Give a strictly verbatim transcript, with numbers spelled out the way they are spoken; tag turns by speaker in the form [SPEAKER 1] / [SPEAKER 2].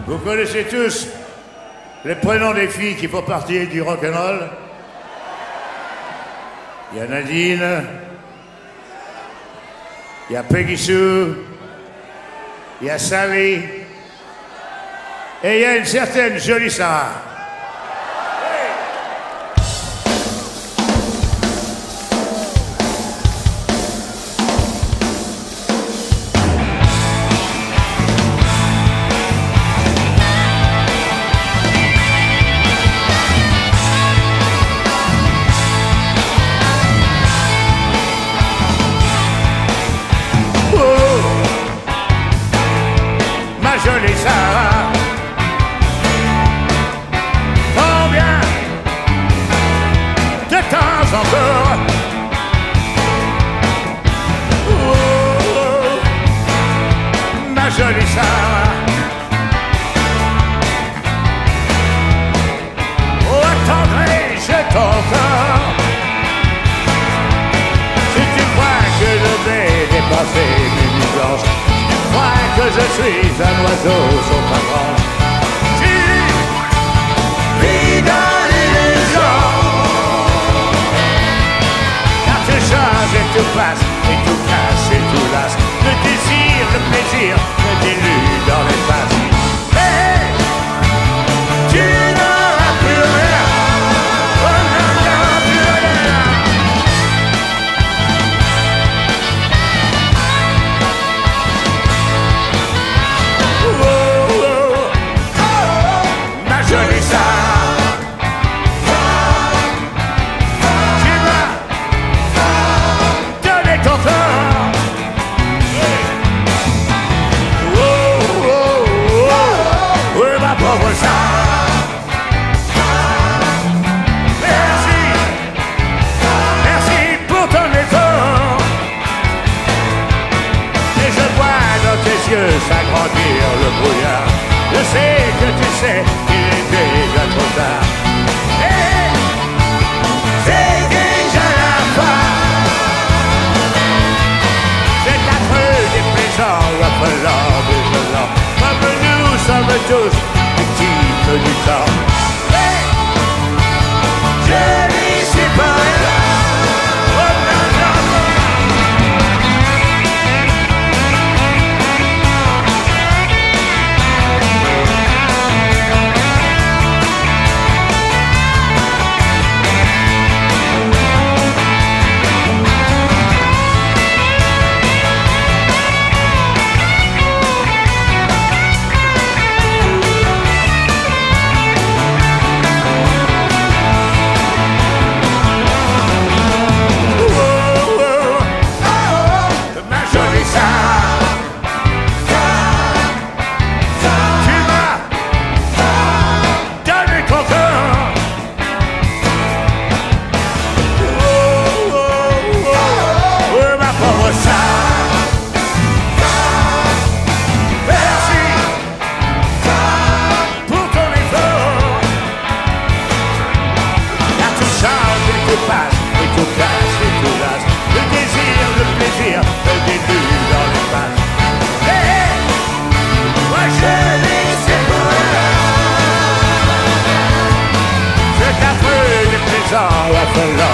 [SPEAKER 1] Vous connaissez tous les prénoms des filles qui font partie du rock'n'roll. Il y a Nadine, il y a Peggy Sue, il y a Sally, et il y a une certaine jolie Sarah. Jolie Sarah, combien de temps encore? Oh, ma jolie Sarah, oh, attendrai-je ton corps? Si tu crois que je vais dépasser mes nuits blanches, que je suis un oiseau sur ta branche. Tu vis dans l'illusion, car tu changes et tu passes, et tu casses et tu lasses. Le désir, le plaisir te dilue dans l'espace. Mais tu n'auras plus rien, oh non, non, plus rien. Jolie Sarah, tu m'as donné ton corps. Oh, oh, oh, oh, oui, ma pauvre Sarah. Merci, merci pour ton effort. Et je vois dans tes yeux s'agrandir le brouillard. Je sais que tu sais qu'il est déjà trop tard. Et c'est déjà la fin. C'est affreux, déplaisant, appelant, désolant. Comme nous sommes tous victimes du temps. Mais je n'y suis pas là. Oh non, non, non. So I